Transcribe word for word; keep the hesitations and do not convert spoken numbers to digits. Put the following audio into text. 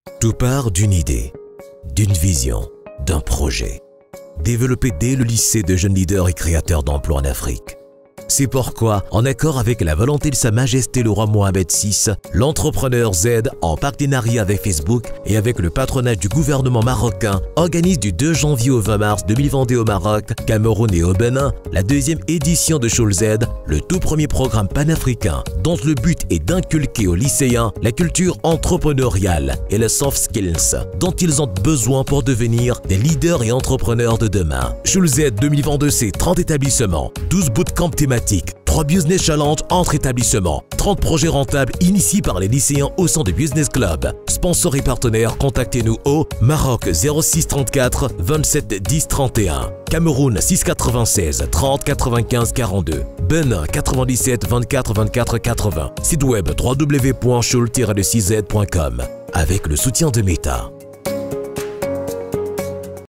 Tout part d'une idée, d'une vision, d'un projet, développé dès le lycée de jeunes leaders et créateurs d'emplois en Afrique. C'est pourquoi, en accord avec la volonté de Sa Majesté le roi Mohamed six, l'entrepreneur Z, en partenariat avec Facebook et avec le patronage du gouvernement marocain, organise du deux janvier au vingt mars deux mille vingt-deux au Maroc, Cameroun et au Bénin, la deuxième édition de SchulZ, le tout premier programme panafricain dont le but est d'inculquer aux lycéens la culture entrepreneuriale et les soft skills dont ils ont besoin pour devenir des leaders et entrepreneurs de demain. SchulZ deux mille vingt-deux, c'est trente établissements, douze bootcamps thématiques, trois business challenges entre établissements, trente projets rentables initiés par les lycéens au sein du Business Club. Sponsors et partenaires, contactez-nous au Maroc zéro six trente-quatre vingt-sept dix trente et un, Cameroun six quatre-vingt-seize trente quatre-vingt-quinze quarante-deux, Bénin quatre-vingt-dix-sept vingt-quatre vingt-quatre quatre-vingts, site web w w w point schul tiret z point com avec le soutien de Meta.